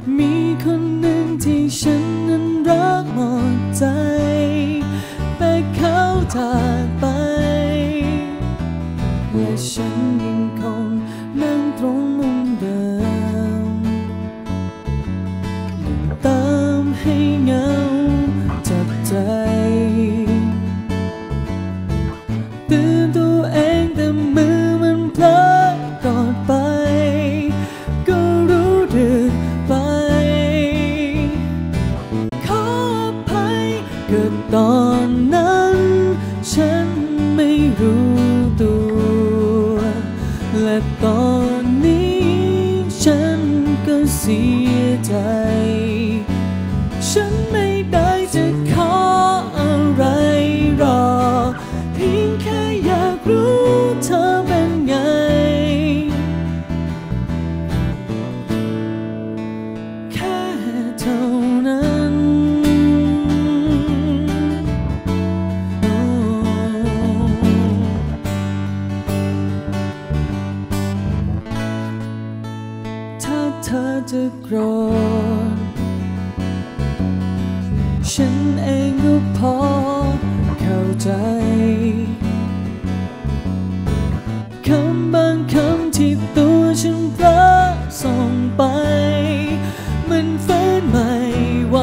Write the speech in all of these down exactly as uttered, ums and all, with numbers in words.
มีคนหนึ่งที่ฉันนั้นรักหมดใจแต่เขาจากไปและฉันยังคงนั่งตรงมุมเดิมตามให้เงาจับใจเตือนตัวเองแต่มือมันเพลอกอดไปก็รู้ดึกไปขออภัยเกิดตอนนั้นฉันไม่รู้ตัวและตอนนี้ฉันก็เสียใจฉันไม่ได้จะขออะไรหรอกเพียงแค่อยากรู้เธอเป็นไงแค่เท่านั้นถ้าเธอจะโกรธฉันเองก็พอเข้าใจคำบางคำที่ตัวฉันพระส่งไปมันฟื้นไม่ไหว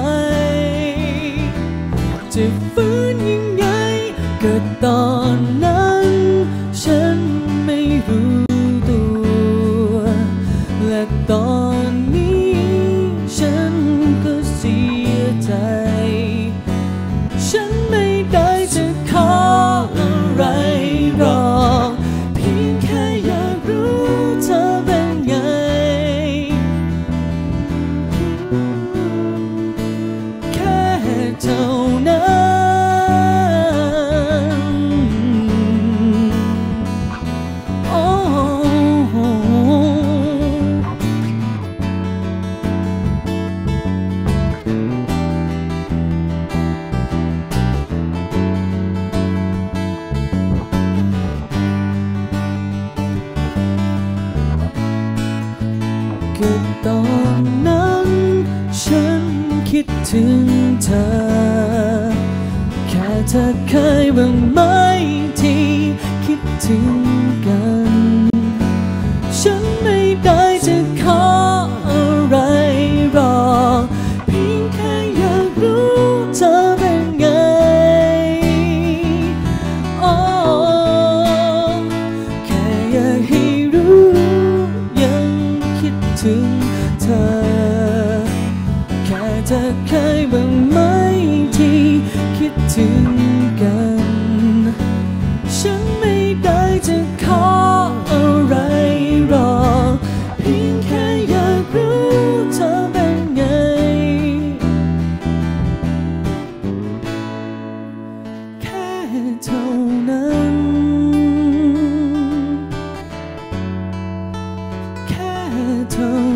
จะฟื้นยังไงก็ตอนนั้นฉันไม่รู้ตัวและตอนนี้ฉันก็เสียใจฉันไม่ได้จะขออะไรหรอกเพียงแค่อยากรู้เธอเป็นไงแค่เท่านั้นโอ้ก็ตอนนั้นฉันคิดถึงเธอแค่เธอเคยบ้างไหมที่คิดถึงกันฉันไม่ได้จะขออะไรหรอกเพียงแค่อยากรู้เธอเป็นไงโอ้แค่อยากให้รู้ยังคิดถึงเธอแค่เธอเคยบ้างไหมที่คิดถึงกันฉันไม่ได้จะขออะไรหรอกเพียงแค่อยากรู้เธอเป็นไงแค่เท่านั้นแค่เท่า